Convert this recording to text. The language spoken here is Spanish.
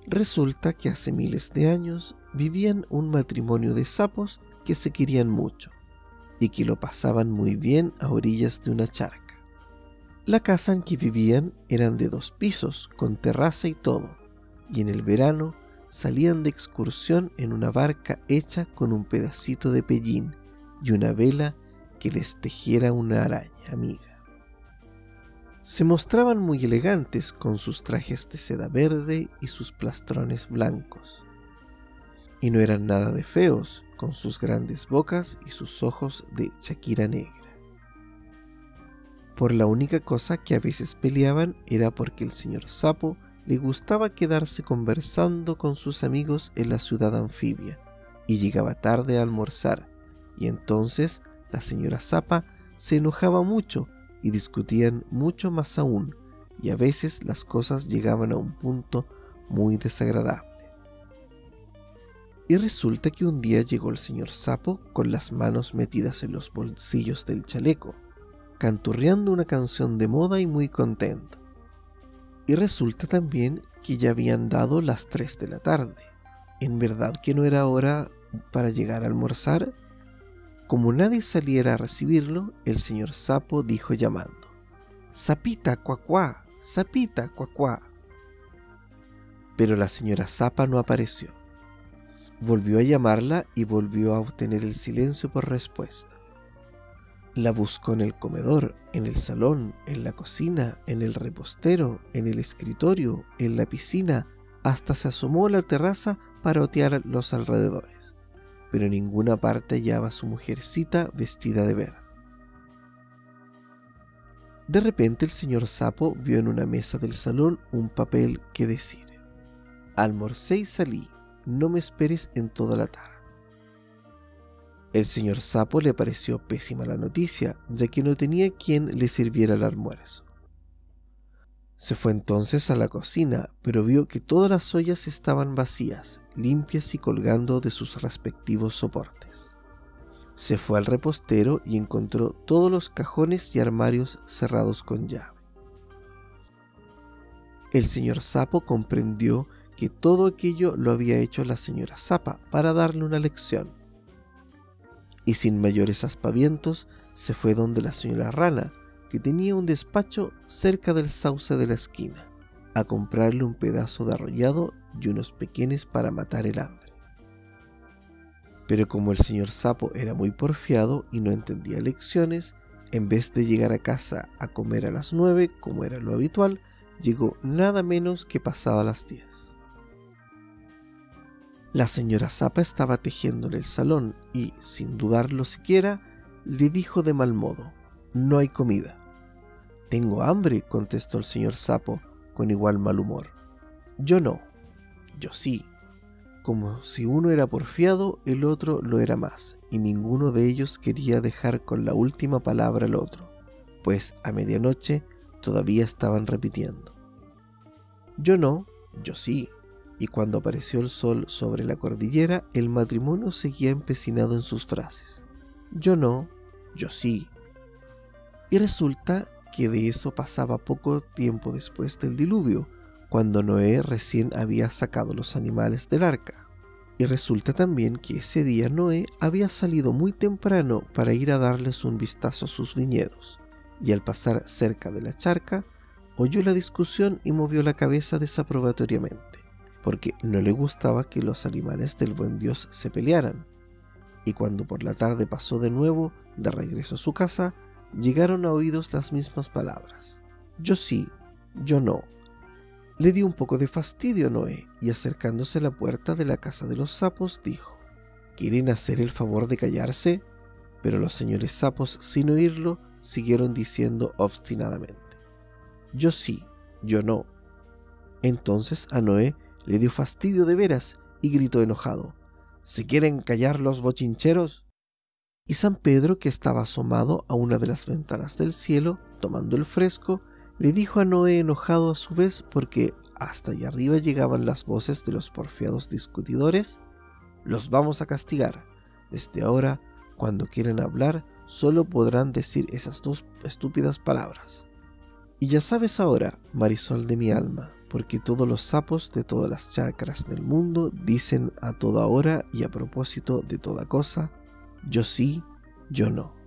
Resulta que hace miles de años vivían un matrimonio de sapos que se querían mucho y que lo pasaban muy bien a orillas de una charca. La casa en que vivían eran de 2 pisos, con terraza y todo, y en el verano salían de excursión en una barca hecha con un pedacito de pellín y una vela que les tejiera una araña amiga. Se mostraban muy elegantes con sus trajes de seda verde y sus plastrones blancos, y no eran nada de feos con sus grandes bocas y sus ojos de Shakira negra. Por la única cosa que a veces peleaban era porque el señor Sapo le gustaba quedarse conversando con sus amigos en la ciudad anfibia y llegaba tarde a almorzar, y entonces la señora Sapa se enojaba mucho y discutían mucho más aún, y a veces las cosas llegaban a un punto muy desagradable. Y resulta que un día llegó el señor Sapo con las manos metidas en los bolsillos del chaleco, canturreando una canción de moda y muy contento. Y resulta también que ya habían dado las 3 de la tarde. ¿En verdad que no era hora para llegar a almorzar? Como nadie saliera a recibirlo, el señor Sapo dijo llamando: «Sapita, cuacuá, sapita, cuacuá». Pero la señora Sapa no apareció. Volvió a llamarla y volvió a obtener el silencio por respuesta. La buscó en el comedor, en el salón, en la cocina, en el repostero, en el escritorio, en la piscina, hasta se asomó a la terraza para otear los alrededores, pero en ninguna parte hallaba a su mujercita vestida de verde. De repente el señor Sapo vio en una mesa del salón un papel que decía: «Almorcé y salí, no me esperes en toda la tarde». El señor Sapo le pareció pésima la noticia, ya que no tenía quien le sirviera el almuerzo. Se fue entonces a la cocina, pero vio que todas las ollas estaban vacías, limpias y colgando de sus respectivos soportes. Se fue al repostero y encontró todos los cajones y armarios cerrados con llave. El señor Sapo comprendió que todo aquello lo había hecho la señora Sapa para darle una lección, y sin mayores aspavientos se fue donde la señora Rana, que tenía un despacho cerca del sauce de la esquina, a comprarle un pedazo de arrollado y unos pequeños para matar el hambre. Pero como el señor Sapo era muy porfiado y no entendía lecciones, en vez de llegar a casa a comer a las 9, como era lo habitual, llegó nada menos que pasada las 10. La señora Sapa estaba tejiendo en el salón y, sin dudarlo siquiera, le dijo de mal modo: «No hay comida». «Tengo hambre», contestó el señor Sapo con igual mal humor. «Yo no». «Yo sí». Como si uno era porfiado, el otro lo era más, y ninguno de ellos quería dejar con la última palabra al otro, pues a medianoche todavía estaban repitiendo: «Yo no», «Yo sí». Y cuando apareció el sol sobre la cordillera, el matrimonio seguía empecinado en sus frases: «Yo no», «Yo sí». Y resulta que de eso pasaba poco tiempo después del diluvio, cuando Noé recién había sacado los animales del arca. Y resulta también que ese día Noé había salido muy temprano para ir a darles un vistazo a sus viñedos, y al pasar cerca de la charca, oyó la discusión y movió la cabeza desaprobatoriamente, porque no le gustaba que los animales del buen Dios se pelearan. Y cuando por la tarde pasó de nuevo de regreso a su casa, llegaron a oídos las mismas palabras: «Yo sí», «Yo no». Le dio un poco de fastidio a Noé y, acercándose a la puerta de la casa de los sapos, dijo: «¿Quieren hacer el favor de callarse?». Pero los señores sapos, sin oírlo, siguieron diciendo obstinadamente: «Yo sí», «Yo no». Entonces a Noé le dio fastidio de veras y gritó enojado: «¿Se quieren callar los bochincheros?». Y San Pedro, que estaba asomado a una de las ventanas del cielo, tomando el fresco, le dijo a Noé enojado a su vez porque hasta allá arriba llegaban las voces de los porfiados discutidores: «Los vamos a castigar. Desde ahora, cuando quieran hablar, solo podrán decir esas 2 estúpidas palabras. Y ya sabes ahora, Marisol de mi alma, porque todos los sapos de todas las chacras del mundo dicen a toda hora y a propósito de toda cosa, yo sí, yo no.